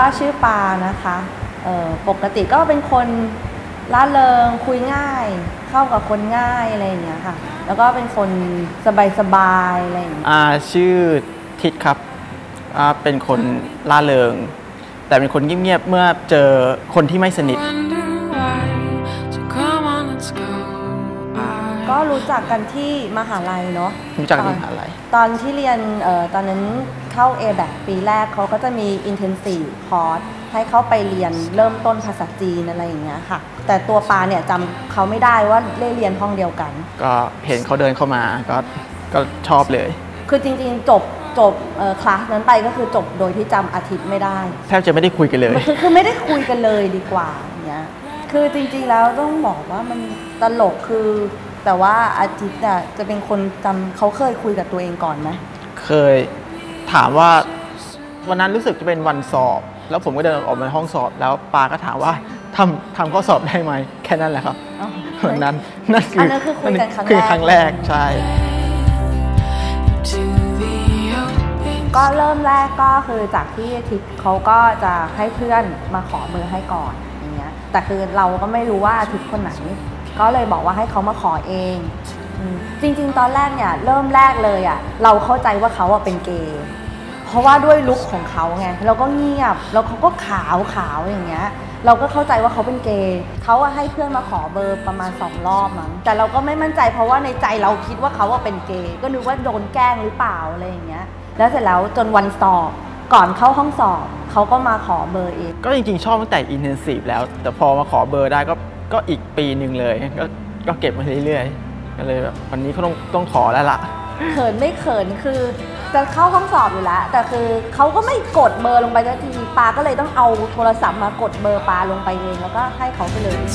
ชื่อปานะคะปกติก็เป็นคนร่าเริงคุยง่ายเข้ากับคนง่ายอะไรอย่างเงี้ยค่ะแล้วก็เป็นคนสบายๆอะไรอย่างเงี้ยชื่อทิศครับเป็นคนร่าเริงแต่เป็นคนเงียบๆเมื่อเจอคนที่ไม่สนิทก็รู้จักกันที่มหาลัยเนาะรู้จักกันที่มหาลัยตอนที่เรียนตอนนั้นเข้า A-BAC ปีแรกเขาก็จะมี Intensive Course ให้เข้าไปเรียนเริ่มต้นภาษาจีนอะไรอย่างเงี้ยค่ะแต่ตัวปาเนี่ยจำเขาไม่ได้ว่าได้เรียนห้องเดียวกันก็เห็นเขาเดินเข้ามาก็ชอบเลยคือจริงๆจบคลาสนั้นไปก็คือจบโดยที่จำอาทิตย์ไม่ได้แทบจะไม่ได้คุยกันเลยคือไม่ได้คุยกันเลยดีกว่าอย่างเงี้ยคือจริงๆแล้วต้องบอกว่ามันตลกคือแต่ว่าอาทิตย์อะจะเป็นคนจำเขาเคยคุยกับตัวเองก่อนไหมเคยถามว่าวันนั้นรู้สึกจะเป็นวันสอบแล้วผมก็เดินออกมาห้องสอบแล้วปาก็ถามว่าทำข้อสอบได้ไหมแค่นั้นแหละครับวันนั้นนั่นคือคุยกันครั้งแรกใช่ก็เริ่มแรกก็คือจากที่ทิศเขาก็จะให้เพื่อนมาขอเบอร์ให้ก่อนอย่างเงี้ยแต่คือเราก็ไม่รู้ว่าทิศคนไหนก็เลยบอกว่าให้เขามาขอเองจริงๆตอนแรกเนี่ยเริ่มแรกเลยอ่ะเราเข้าใจว่าเขาเป็นเกย์เพราะว่าด้วยลุคของเขาไงเราก็เงียบแล้วเขาก็ขาวอย่างเงี้ยเราก็เข้าใจว่าเขาเป็นเกย์เขาให้เพื่อนมาขอเบอร์ประมาณ2 รอบมั้งแต่เราก็ไม่มั่นใจเพราะว่าในใจเราคิดว่าเขาเป็นเกย์ก็นึกว่าโดนแกล้งหรือเปล่าอะไรอย่างเงี้ยแล้วเสร็จแล้วจนวันสอบก่อนเข้าห้องสอบเขาก็มาขอเบอร์เองก็จริงๆชอบตั้งแต่ Intensive แล้วแต่พอมาขอเบอร์ได้ก็อีกปีหนึ่งเลยก็เก็บมาเรื่อยๆก็เลยแบบวันนี้เขาต้องขอแล้วล่ะเขินไม่เขินคือจะเข้าห้องสอบอยู่แล้วแต่คือเขาก็ไม่กดเบอร์ลงไปสักทีปาก็เลยต้องเอาโทรศัพท์มากดเบอร์ปาลงไปเองแล้วก็ให้เขาไปเลย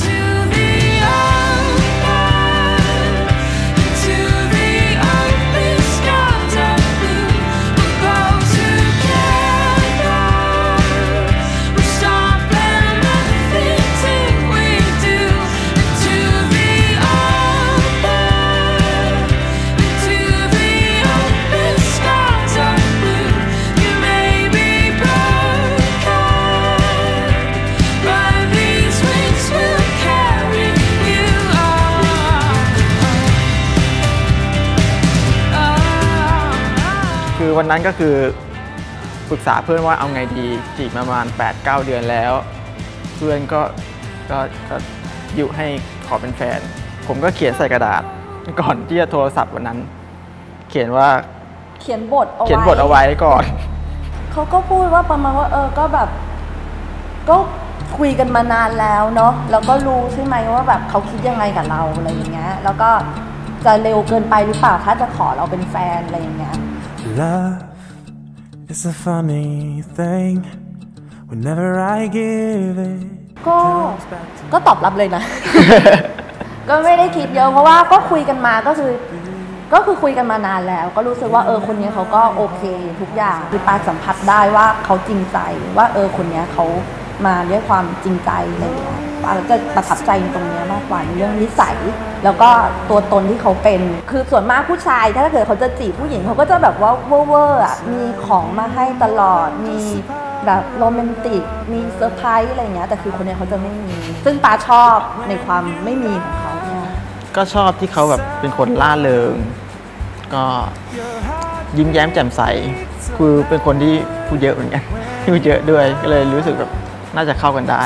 คือวันนั้นก็คือปรึกษาเพื่อนว่าเอาไงดีจีบประมาณ 8-9 เดือนแล้วเพื่อนก็ยุให้ขอเป็นแฟนผมก็เขียนใส่กระดาษก่อนที่จะโทรศัพท์วันนั้นเขียนบทเอาไว้ก่อนเขาก็พูดว่าประมาณว่าก็แบบก็คุยกันมานานแล้วเนาะแล้วก็รู้ใช่ไหมว่าแบบเขาคิดยังไงกับเราอะไรอย่างเงี้ยแล้วก็จะเร็วเกินไปหรือเปล่าถ้าจะขอเราเป็นแฟนอะไรอย่างเงี้ย Love is a funny thing whenever I give it ก็ตอบรับเลยนะ ก็ไม่ได้คิดเยอะเพราะว่าก็คุยกันมาก็คือคุยกันมานานแล้วก็รู้สึกว่าคนนี้เขาก็โอเคทุกอย่างคือปาสัมผัสได้ว่าเขาจริงใจว่าคนนี้เขามาด้วยความจริงใจอะไรอย่างเงี้ยปาจะประทับใจตรงนี้มากกว่าในเรื่องนิสัยแล้วก็ตัวตนที่เขาเป็นคือส่วนมากผู้ชายถ้าเกิดเขาจะจีบผู้หญิงเขาก็จะแบบว่าเวอร์มีของมาให้ตลอดมีแบบโรแมนติกมีเซอร์ไพรส์อะไรอย่างเงี้ยแต่คือคนนี้เขาจะไม่มีซึ่งปาชอบในความไม่มีของเขาเนี่ยก็ชอบที่เขาแบบเป็นคนล่าเริงก็ยิ้มแย้มแจ่มใสคือเป็นคนที่พูดเยอะเหมือนกันพูดเยอะด้วยก็เลยรู้สึกแบบน่าจะเข้ากันได้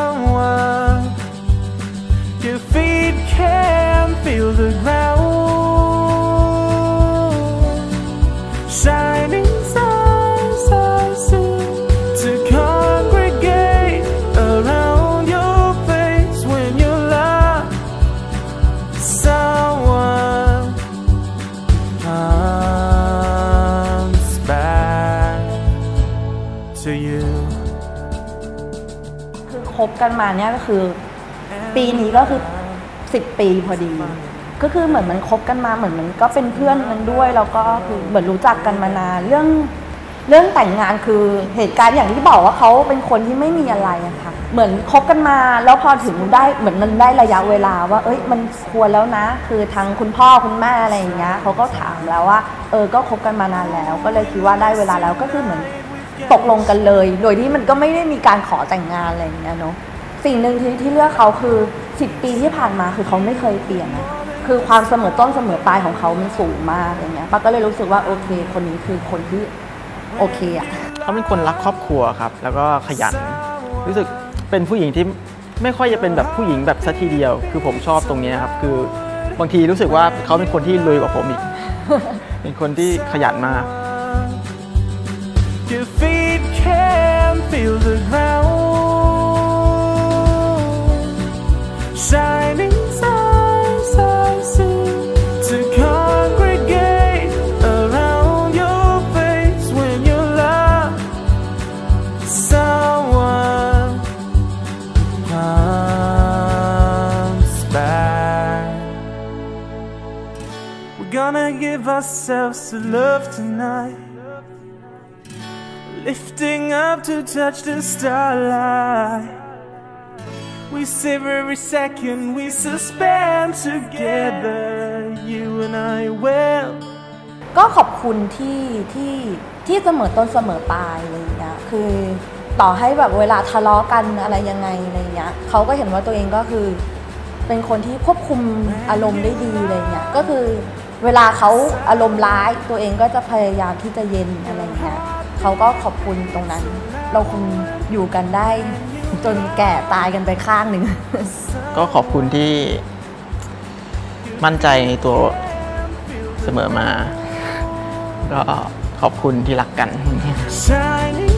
Your feet can feel the ground shining stars are seen to congregate around your face when you love someone comes back to you คือคบกันมาเนี่ยก็คือปีนี้ก็คือ10 ปีพอดีก็คือเหมือนมันคบกันมาเหมือนมันก็เป็นเพื่อนกันด้วยแล้วก็คือเหมือนรู้จักกันมานานเรื่องแต่งงานคือเหตุการณ์อย่างที่บอกว่าเขาเป็นคนที่ไม่มีอะไรอะค่ะเหมือนคบกันมาแล้วพอถึงได้เหมือนมันได้ระยะเวลาว่ามันควรแล้วนะคือทางคุณพ่อคุณแม่อะไรอย่างเงี้ยเขาก็ถามแล้วว่าก็คบกันมานานแล้วก็เลยคิดว่าได้เวลาแล้วก็คือเหมือนตกลงกันเลยโดยที่มันก็ไม่ได้มีการขอแต่งงานอะไรอย่างเงี้ยเนาะสิ่งหนึ่งที่เลือกเขาคือ10 ปีที่ผ่านมาคือเขาไม่เคยเปลี่ยนนะคือความเสมอต้นเสมอปลายของเขามันสูงมากอย่างเงี้ยป้าก็เลยรู้สึกว่าโอเคคนนี้คือคนที่โอเคอ่ะเขาเป็นคนรักครอบครัวครับแล้วก็ขยันรู้สึกเป็นผู้หญิงที่ไม่ค่อยจะเป็นแบบผู้หญิงแบบสักทีเดียวคือผมชอบตรงนี้ครับคือบางทีรู้สึกว่าเขาเป็นคนที่ลุยกว่าผมอีก เป็นคนที่ขยันมาก Your feet can feel the ground. Shining stars I see to congregate around your face when you love someone comes back. We're gonna give ourselves to love tonight.Lifting up to touch the starlight. We savor every second we suspend together. You and I will. ก็ขอบคุณที่เสมอต้นเสมอปลายอะไรอย่างเงี้ยคือต่อให้แบบเวลาทะเลาะกันอะไรยังไงอะไรเงี้ยเขาก็เห็นว่าตัวเองก็คือเป็นคนที่ควบคุมอารมณ์ได้ดีอะไรเงี้ยก็คือเวลาเขาอารมณ์ร้ายตัวเองก็จะพยายามที่จะเย็นอะไรเงี้ยเขาก็ขอบคุณตรงนั้นเราคงอยู่กันได้จนแก่ตายกันไปข้างหนึ่งก็ขอบคุณที่มั่นใจในตัวเสมอมาก็ขอบคุณที่รักกัน